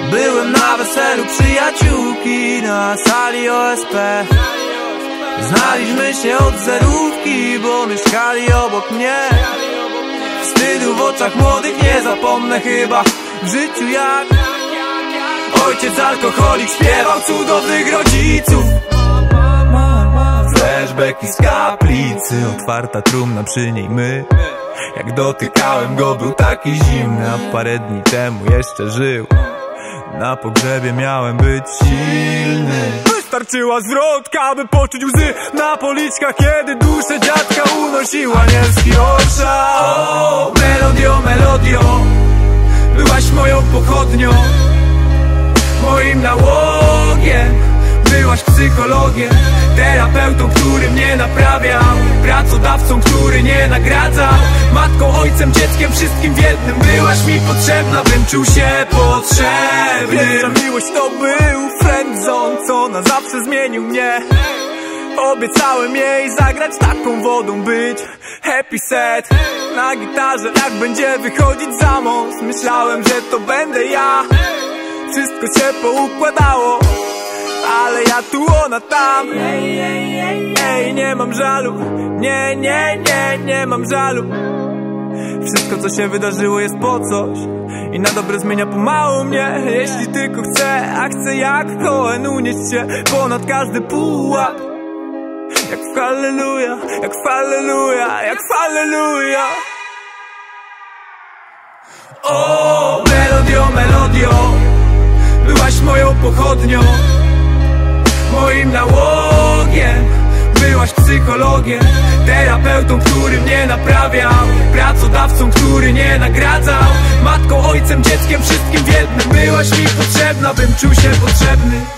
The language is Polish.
Byłem na weselu przyjaciółki na sali OSP. Znaliśmy się od zerówki, bo mieszkali obok mnie. Wstydu w oczach młodych nie zapomnę chyba w życiu jak ojciec alkoholik śpiewał cudownych rodziców. Flashbacki z kaplicy, otwarta trumna, przy niej my. Jak dotykałem go, był taki zimny, a parę dni temu jeszcze żył. Na pogrzebie miałem być silny. Wystarczyła zwrotka, by poczuć łzy na policzkach, kiedy duszę dziadka unosiła anielski orszak. O, melodio, melodio, byłaś moją pochodnią, moim nałogiem. Byłaś psychologiem, terapeutą, który mnie naprawiał, pracodawcą, który nie nagradzał, matką, ojcem, dzieckiem, wszystkim w jednym. Byłaś mi potrzebna, bym czuł się potrzebny. Pierwsza miłość to był friendzone, co na zawsze zmienił mnie. Obiecałem jej zagrać taką wodą, być happy set na gitarze, jak będzie wychodzić za most. Myślałem, że to będę ja, wszystko się poukładało, ale ja tu, ona tam. Ej, nie mam żalu, nie mam żalu. Wszystko, co się wydarzyło, jest po coś i na dobre zmienia pomału mnie. Jeśli tylko chcę, a chcę jak Cohen unieść się ponad każdy pułap. Jak w Halleluja, jak w Halleluja, jak w Halleluja. O, melodio, melodio, byłaś moją pochodnią, moim nałogiem. Byłaś psychologiem, terapeutą, który mnie naprawiał, pracodawcą, który nie nagradzał, matką, ojcem, dzieckiem, wszystkim w jednym. Byłaś mi potrzebna, bym czuł się potrzebny.